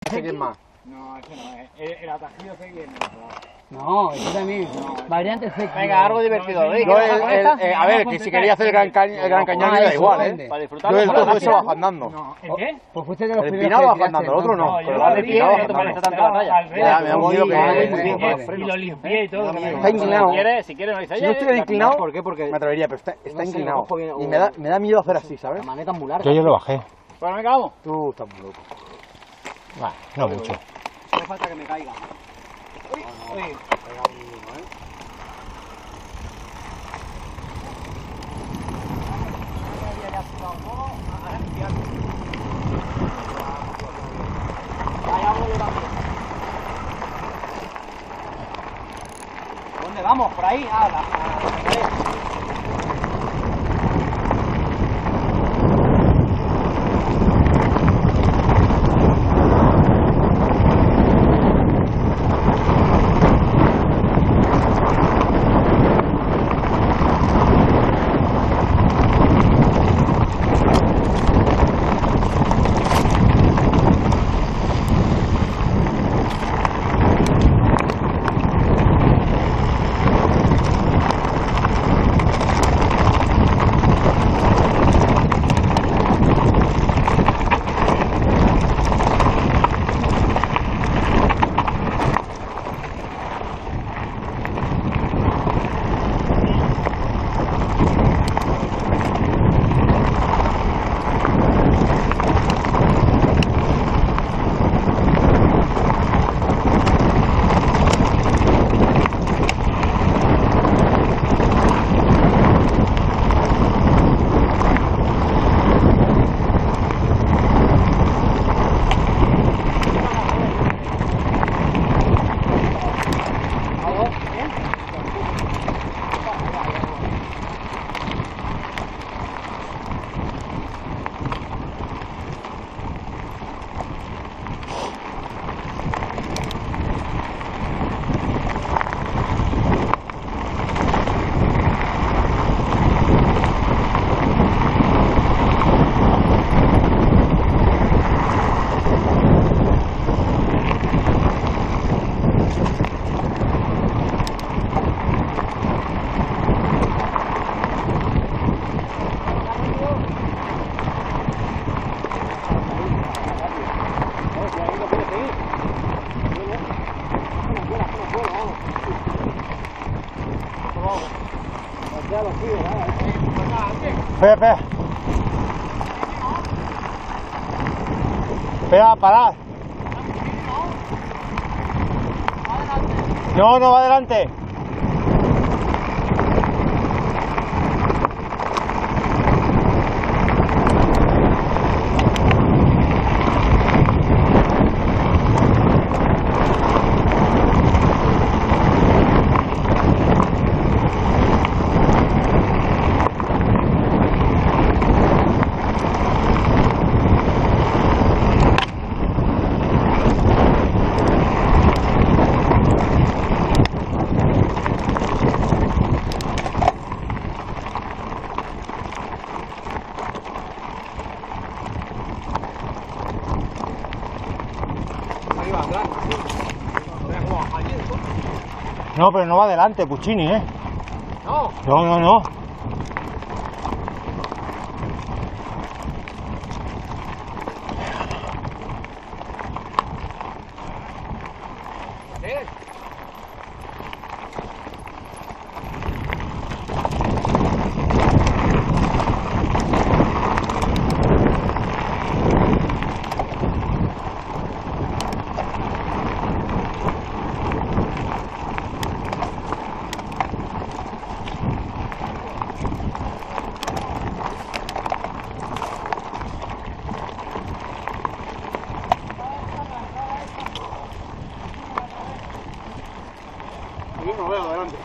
sé quién más. No, ese no es. El atajío sé quién es. No, eso también. Variante C. Venga, algo divertido. A ver, que si quería hacer el Gran Cañón me da igual, ¿eh? Para Yo disfrutarlo. el todo eso bajo andando. No, ¿el qué? Pues fuiste de los El primeros Pinado que bajo tiraste, andando, el otro no. No, Pero yo va de de pie Pinado no bajo te molesta andando. tanto la talla. Ya, me da un miedo que... Y lo limpié y todo. Está inclinado. Si quieres, no dices. Si no estuviera inclinado, ¿Por qué? Porque me atrevería, pero está no sé, inclinado. cojo bien, Y me da miedo hacer así, ¿sabes? la maneta es muy larga. Yo lo bajé. Bueno, venga, vamos. Tú estás muy loco. Vale, no mucho. No hace falta que me caiga. ¿Dónde vamos? ¿Por ahí? Ah, Espera. Espera, parad. No, no va adelante. No, pero no va adelante, Puccini, ¿eh? No. No. No veo adelante.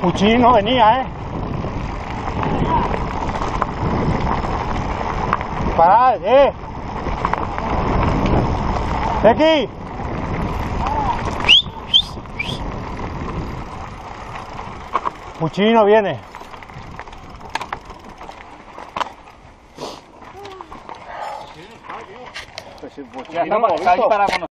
Puccini no venía, ¿eh? Parad, Aquí. Puccini no viene. Ya está ahí para conocer.